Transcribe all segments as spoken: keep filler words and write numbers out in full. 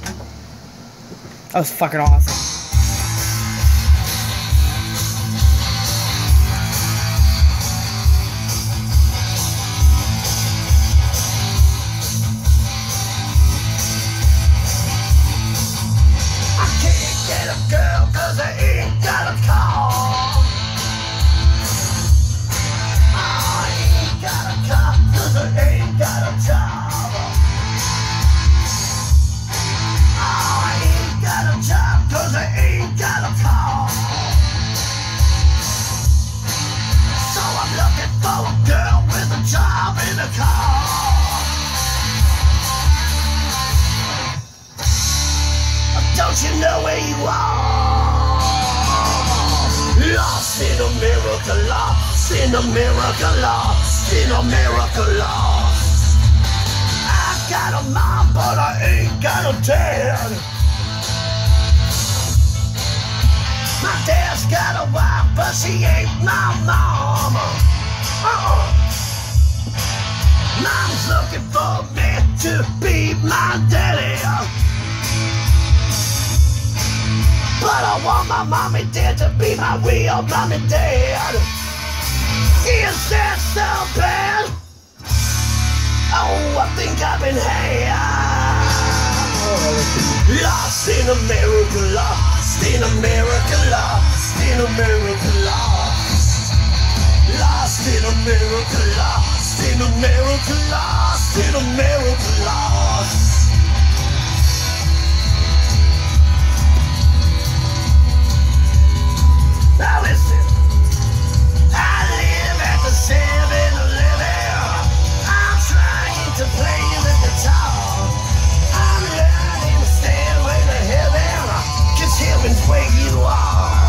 That was fucking awesome. Girl, cause I ain't got a car. I ain't got a car, cause I ain't got a job. I ain't got a job, cause I ain't got a car. So I'm looking for a girl with a job and a car. Don't you know where you are? Lost in America, lost in America, lost in America, lost. I got a mom, but I ain't got a dad. My dad's got a wife, but she ain't my mom. Uh-uh. Mom's looking for me to be my daddy. But I want my mom and dad to be my real mom and dad. Is that so bad? Oh, I think I've been had. Lost in America, lost in America, lost in America, lost. Lost in America, lost in America, lost in America, lost. Now listen, I live at the seven eleven. I'm trying to play the guitar. I'm learning to stairway to heaven, cause heaven's where you are.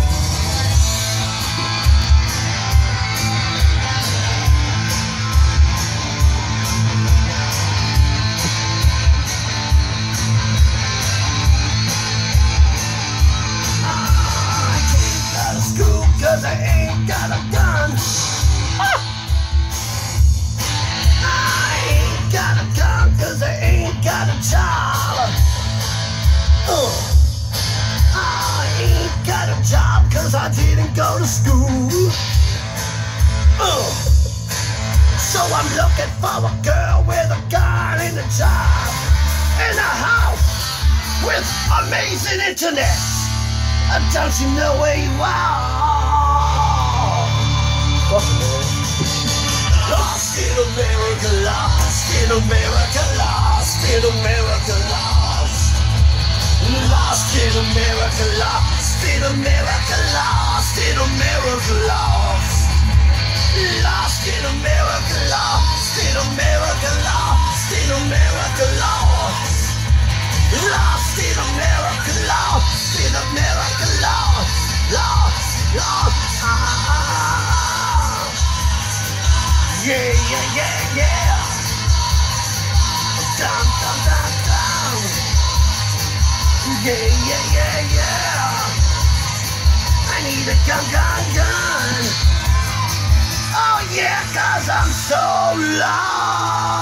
School, cause I ain't got a gun. Ah! I ain't got a gun, cause I ain't got a job. Uh. I ain't got a job, cause I didn't go to school. Uh. So I'm looking for a girl with a gun and a job, and a house with amazing internet. Don't you know where you are? Lost in America, lost in America, lost in America, lost. Lost in America, lost in America, lost in America, lost. Lost in America, lost in America, lost in America, lost. Lost in America, lost in America, lost, lost, lost. Ah. Yeah, yeah, yeah, yeah. Dum, dum, dum, dum. Yeah, yeah, yeah, yeah. I need a gun, gun, gun. Oh yeah, cause I'm so lost.